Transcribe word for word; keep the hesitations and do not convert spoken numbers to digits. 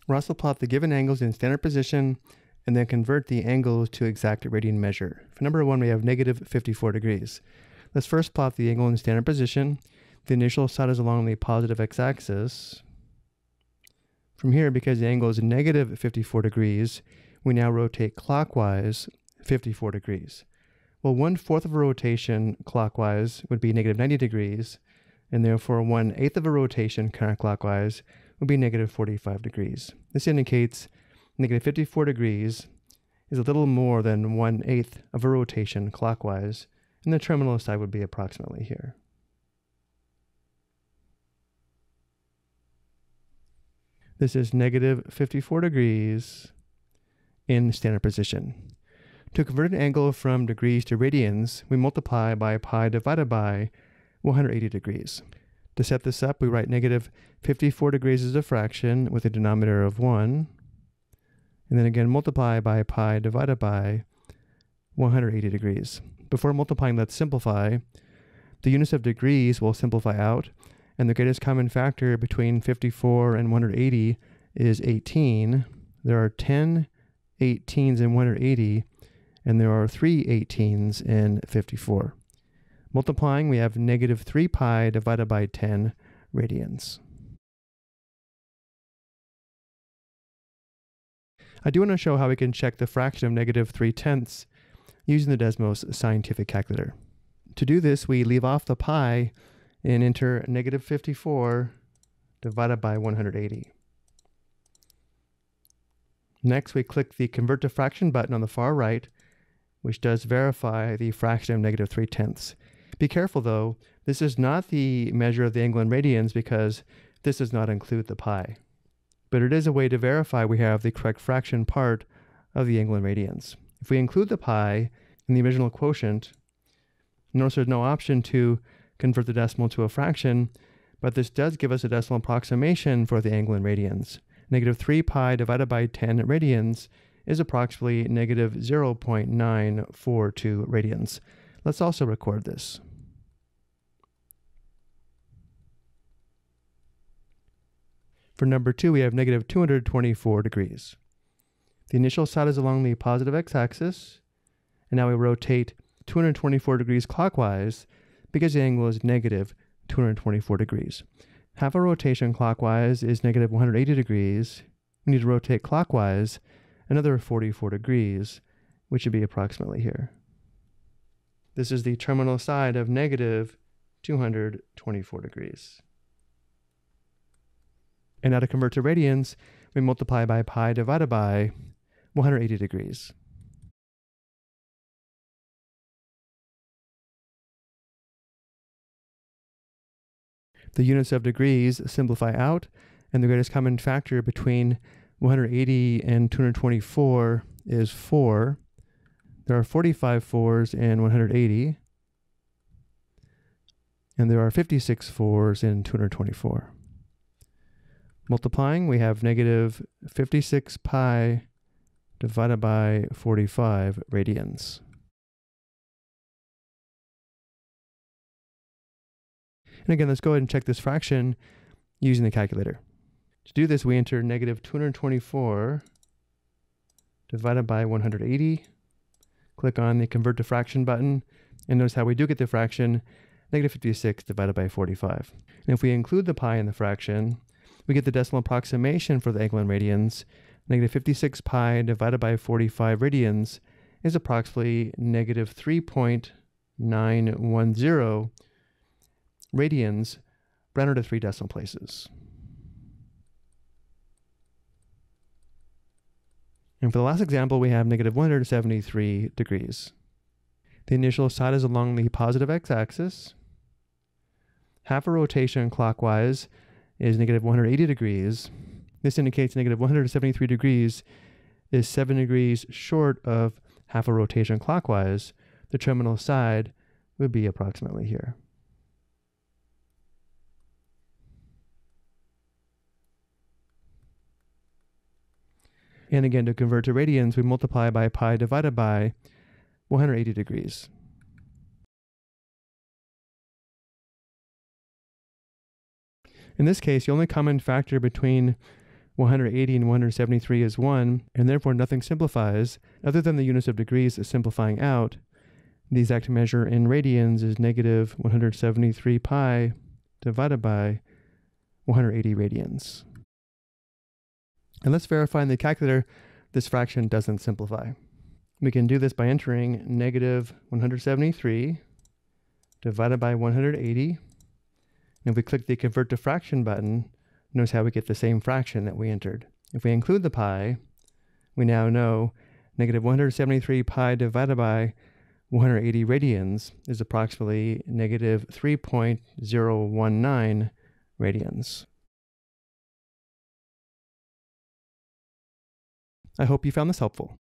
We'll also plot the given angles in standard position and then convert the angles to exact radian measure. For number one, we have negative fifty-four degrees. Let's first plot the angle in standard position. The initial side is along the positive x-axis. From here, because the angle is negative fifty-four degrees, we now rotate clockwise fifty-four degrees. Well, one-fourth of a rotation clockwise would be negative ninety degrees, and therefore one-eighth of a rotation counterclockwise would be negative forty-five degrees. This indicates negative fifty-four degrees is a little more than one-eighth of a rotation clockwise, and the terminal side would be approximately here. This is negative fifty-four degrees in standard position. To convert an angle from degrees to radians, we multiply by pi divided by one hundred eighty degrees. To set this up, we write negative fifty-four degrees as a fraction with a denominator of one, and then again multiply by pi divided by one hundred eighty degrees. Before multiplying, let's simplify. The units of degrees will simplify out, and the greatest common factor between fifty-four and one hundred eighty is eighteen. There are ten eighteens in one hundred eighty, and there are three eighteens in fifty-four. Multiplying, we have negative three pi divided by ten radians. I do want to show how we can check the fraction of negative three tenths using the Desmos scientific calculator. To do this, we leave off the pi and enter negative fifty-four divided by one hundred eighty. Next, we click the Convert to Fraction button on the far right, which does verify the fraction of negative three tenths. Be careful though, this is not the measure of the angle in radians because this does not include the pi. But it is a way to verify we have the correct fraction part of the angle in radians. If we include the pi in the original quotient, notice there's no option to convert the decimal to a fraction, but this does give us a decimal approximation for the angle in radians. Negative three pi divided by ten radians is approximately negative zero point nine four two radians. Let's also record this. For number two, we have negative two hundred twenty-four degrees. The initial side is along the positive x-axis, and now we rotate two hundred twenty-four degrees clockwise because the angle is negative two hundred twenty-four degrees. Half a rotation clockwise is negative one hundred eighty degrees. We need to rotate clockwise another forty-four degrees, which would be approximately here. This is the terminal side of negative two hundred twenty-four degrees. And now to convert to radians, we multiply by pi divided by one hundred eighty degrees. The units of degrees simplify out, and the greatest common factor between one hundred eighty and two hundred twenty-four is four. There are forty-five fours in one hundred eighty, and there are fifty-six fours in two hundred twenty-four. Multiplying, we have negative fifty-six pi divided by forty-five radians. And again, let's go ahead and check this fraction using the calculator. To do this, we enter negative two hundred twenty-four divided by one hundred eighty. Click on the Convert to Fraction button, and notice how we do get the fraction, negative fifty-six divided by forty-five. And if we include the pi in the fraction, we get the decimal approximation for the angle in radians. Negative fifty-six pi divided by forty-five radians is approximately negative three point nine one zero radians rounded to three decimal places. And for the last example, we have negative one hundred seventy-three degrees. The initial side is along the positive x-axis. Half a rotation clockwise is negative one hundred eighty degrees. This indicates negative one hundred seventy-three degrees is seven degrees short of half a rotation clockwise. The terminal side would be approximately here. And again, to convert to radians, we multiply by pi divided by one hundred eighty degrees. In this case, the only common factor between one hundred eighty and one hundred seventy-three is one, and therefore nothing simplifies other than the units of degrees simplifying out. The exact measure in radians is negative one hundred seventy-three pi divided by one hundred eighty radians. And let's verify in the calculator this fraction doesn't simplify. We can do this by entering negative one hundred seventy-three divided by one hundred eighty. And if we click the convert to fraction button, notice how we get the same fraction that we entered. If we include the pi, we now know negative one hundred seventy-three pi divided by one hundred eighty radians is approximately negative three point zero one nine radians. I hope you found this helpful.